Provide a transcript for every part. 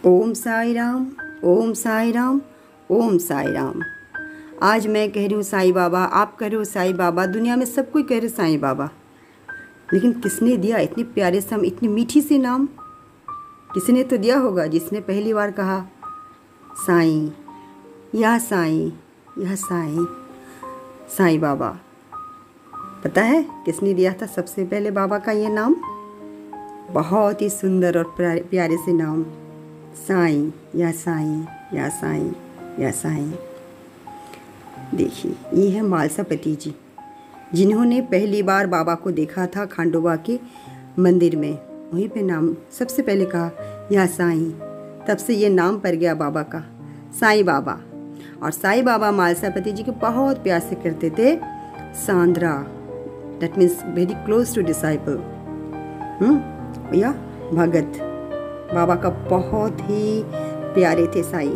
ओम साई राम, ओम साई राम, ओम साई राम। आज मैं कह रही हूँ साईं बाबा, आप कह रहे हो साईं बाबा, दुनिया में सब कोई कह रहे साईं बाबा, लेकिन किसने दिया इतने प्यारे से हम, इतनी मीठी सी नाम? किसी ने तो दिया होगा जिसने पहली बार कहा साईं, या साईं, या साईं, साईं बाबा। पता है किसने दिया था सबसे पहले बाबा का ये नाम? बहुत ही सुंदर और प्यारे से नाम, साईं, या साईं, या साईं, या साईं। देखिए, ये है मालसापति जी, जिन्होंने पहली बार बाबा को देखा था खंडोबा के मंदिर में। वहीं पे नाम सबसे पहले कहा या साईं, तब से ये नाम पड़ गया बाबा का, साईं बाबा। और साईं बाबा मालसापति जी को बहुत प्यार से करते थे सांद्रा, that means very close to disciple, या भगत। बाबा का बहुत ही प्यारे थे साईं।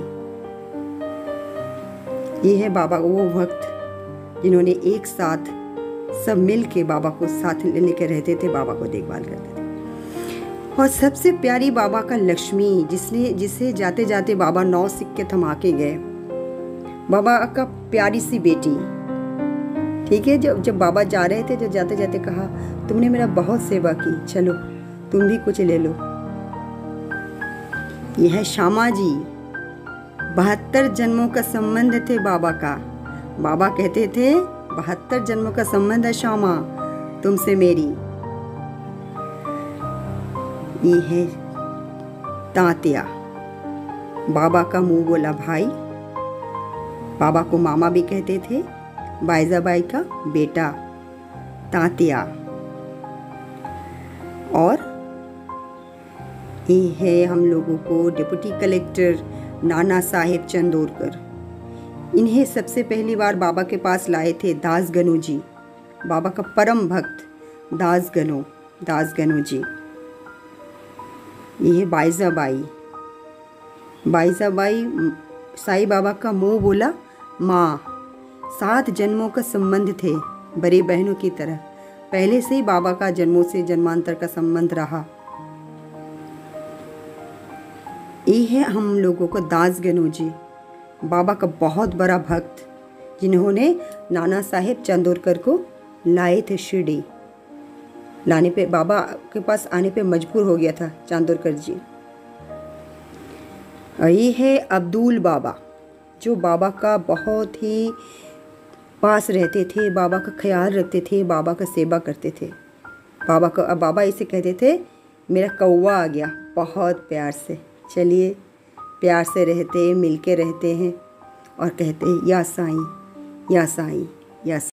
ये है बाबा वो भक्त जिन्होंने एक साथ सब मिल के बाबा को साथ लेके रहते थे, बाबा को देखभाल करते थे। और सबसे प्यारी बाबा का लक्ष्मी, जिसे जाते जाते बाबा 9 सिक्के थमा के गए। बाबा का प्यारी सी बेटी, ठीक है। जब बाबा जा रहे थे, जब जाते जाते कहा तुमने मेरा बहुत सेवा की, चलो तुम भी कुछ ले लो। यह है श्यामा जी, 72 जन्मों का संबंध थे बाबा का। बाबा कहते थे 72 जन्मों का संबंध है श्यामा तुमसे मेरी। ये है तात्या, बाबा का मुंह बोला भाई। बाबा को मामा भी कहते थे, बाईजाबाई का बेटा तात्या। और ये है हम लोगों को डिप्टी कलेक्टर नाना साहेब चंदोरकर। इन्हें सबसे पहली बार बाबा के पास लाए थे दास गणू जी, बाबा का परम भक्त दास गणू जी। ये है बाईजाबाई। बाईजाबाई साईं बाबा का मुंह बोला माँ। 7 जन्मों का संबंध थे, बड़े बहनों की तरह। पहले से ही बाबा का जन्मों से जन्मांतर का संबंध रहा। ये है हम लोगों को दास गणू जी, बाबा का बहुत बड़ा भक्त, जिन्होंने नाना साहेब चंदोरकर को लाए थे शिरडी। लाने पे बाबा के पास आने पे मजबूर हो गया था चंदोरकर जी। और ये है अब्दुल बाबा, जो बाबा का बहुत ही पास रहते थे, बाबा का ख्याल रखते थे, बाबा का सेवा करते थे। बाबा इसे कहते थे मेरा कौवा आ गया, बहुत प्यार से। चलिए, प्यार से रहते, मिलके रहते हैं और कहते हैं या साईं, या साईं, या साईं।